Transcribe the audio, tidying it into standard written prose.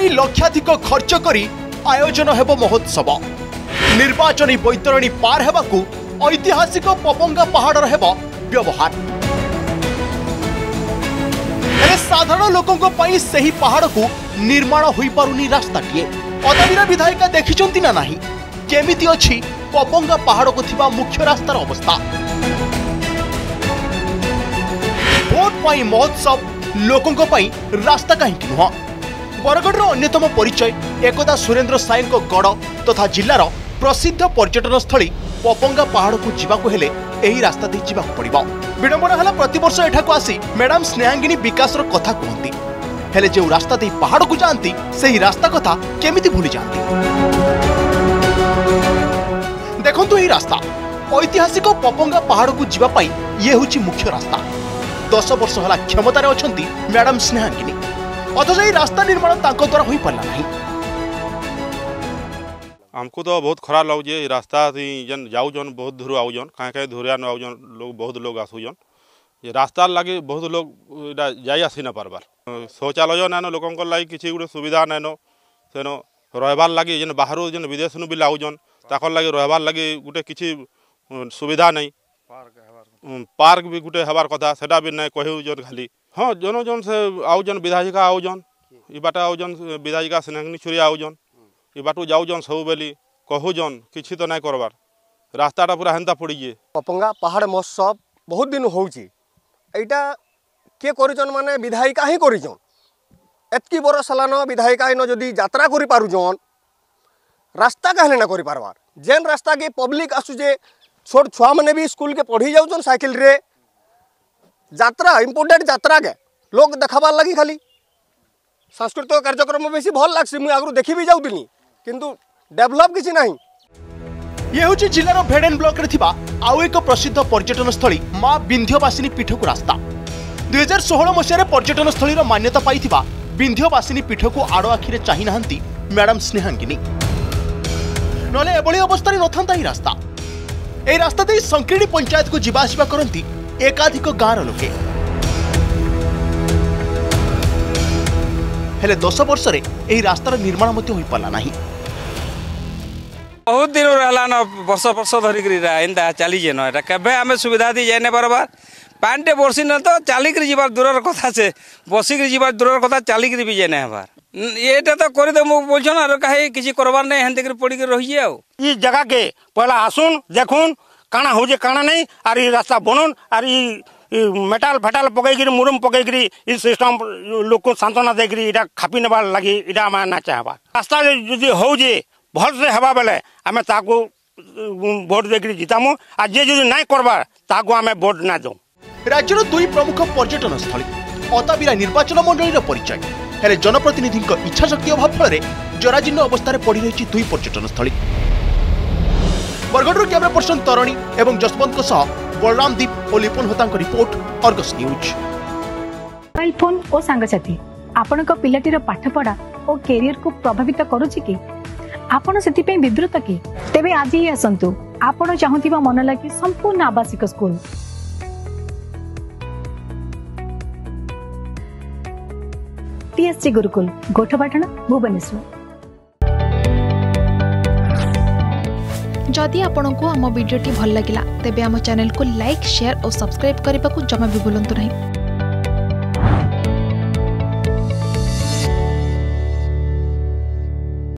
कोटी लक्षाधिक खर्च करी आयोजन हेब महोत्सव। निर्वाचनी बैतरणी पार हेबाकू ऐतिहासिक पपंगा पहाड़ हेब व्यवहार। साधारण लोकों पई सही पहाड़ को निर्माण होई पारुनी रास्ताटिए। अदाबीर विधायिका देखिचंती ना नाही केमिति अछि पपंगा पहाड़ को थिबा मुख्य रास्तार अवस्था। भोट पाई महोत्सव लोकों पई रास्ता कहीं नुह। बरगढ़ अन्यतम परिचय एकदा सुरेंद्र साईं गढ़ तथा जिलार प्रसिद्ध पर्यटन स्थली पपंगा पहाड़ को जीवाकू हेले एही रास्ता दे जीवाकू पड़िबो। विडंबना हला प्रतिवर्ष एठाकू आसी मैडम स्नेहांगिनी विकास कथा कहती हेले जो रास्ता दे पहाड़ को जानती सही रास्ता कथा केमिति भूली जानती। देखंतु एही रास्ता ऐतिहासिक पपंगा पहाड़ को जीवा पाई ये होची मुख्य रास्ता। 10 वर्ष हला क्षमतार अछंती मैडम स्नेहांगिनी, अथच एही रास्ता निर्माण तांको द्वारा होई पारला नहीं। हमको तो बहुत खराब लगे रास्ता जन जाऊन बहुत दूर आउजन कहीं दूरिया न आउजन लोग बहुत लोग आसुजन ये रास्ता लगे बहुत लोग जाई आसी न पारबार। शौचालय नाइन लोक लगे किसी गोटे सुविधा नाइन सेन रहबार लगे जेन बाहर जेन विदेश भी आउजन ताकर लगे रहबार लगे गोटे किसी सुविधा नहीं। पार्क भी गोटे हबार कथा सेटा भी नहीं कहूजन खाली। हाँ जन जन से आउजन विधायिका आउजन इ बाटा आउजन विधायिका स्नेहांगिनी छुरिया आउजन इ बाटू जाऊजन सब बेली कहूजन किसी तो नहीं करबार रास्ताटा पूरा हेन्ता पड़ीजे। पपंगा पहाड़ महोत्सव बहुत दिन होउची एटा के करिजन माने विधायिका ही करिजन। एतकी बरस हलान विधायिका इन जदि यात्रा करि पारुजन रास्ता कहले ना करि पारबार। जेन रास्ता के पब्लिक आसुजे छोट छुआ माने भी स्कूल के पढ़ी जाउजन साइकिल रे यात्रा इम्पोर्टेंट यात्रा के लोग देखाबार लगी खाली सांस्कृतिक कार्यक्रम बेसी भल लागसी। मु आगु देखि भी जाउतिनी किंतु डेवलप किसी नहीं। ये होची जिलार भेडेन ब्लॉक रे थिबा आउ एक प्रसिद्ध पर्यटन स्थली मां विंध्यवासिनी पीठ को रास्ता। 2016 मसीह पर्यटन स्थलीर मान्यता पाई विंध्यवासिनी पीठ को आड़ आखिरे चाहि नाहंती मैडम स्नेहांगिनी। नले एबळी अवस्था रे नथांता ही रास्ता। ए रास्ता दे संकीर्णी पंचायत को जीवा आसिबा करंती एकाधिक गाँर लोके। हेले 10 वर्ष रे एही रास्तार निर्माण मते होई पाला नाही। बहुत दिन रहला न वर्ष वर्ष धरिक एंता चली जेन एटा केबे आमे सुविधा दी जाने बराबर पांटे बरसी न तो चालिक जीवार दूरर कथा से बसिक जीवार दूरर कथा चालिक भी जेने हबार एटा तो कर दे मु बोलछन आरो काहे किछि करबार नै हेंते कर पड़ी के रहिए। आ ई जगह के पहला आसुन देखुन काना हो जे काना नहीं आर ई रास्ता बनन आर ई मेटाल फेटाल पकईकरी मुरम पकईकरी इ सिस्टम लोक को सांत्वना देकरी इटा खापी नेबार लगी इटा आम ना चाहबा। रास्ता जदि हो जे भल से हेबा बेले आमे ताको वोट देकरी जितामु आ जे जदि नाइ करबा ताको आमे वोट ना दो। राज्यर 2 प्रमुख पर्यटन स्थली अताबिरा निर्वाचन मंडलीर परिचय हेले जनप्रतिनिधि इच्छा शक्ति अभाव फल जराजीर्ण अवस्था पड़ी रही 2 पर्यटन स्थली। बरगढ़ कैमरा पर्सन तरणि एवं जसवंत बलराम दीप और लिपुन होता report Argus news. Mobile phone और सांगसाथी आपण पिलाटीर पाठपढ़ा और कैरियर को प्रभावित करुछि कि आपण सेति विद्रुत कि तेबे आज ही आसंतु आपण चाहुथिबा मन लागी संपूर्ण आवासिक स्कूल टीएससी गुरुकुल गोठपाटना भुवनेश्वर। जदि आपंक आम भिडी भल लगा तेब आम चैनल को लाइक शेयर और सब्सक्राइब करने को जमा भी भूलु नहीं।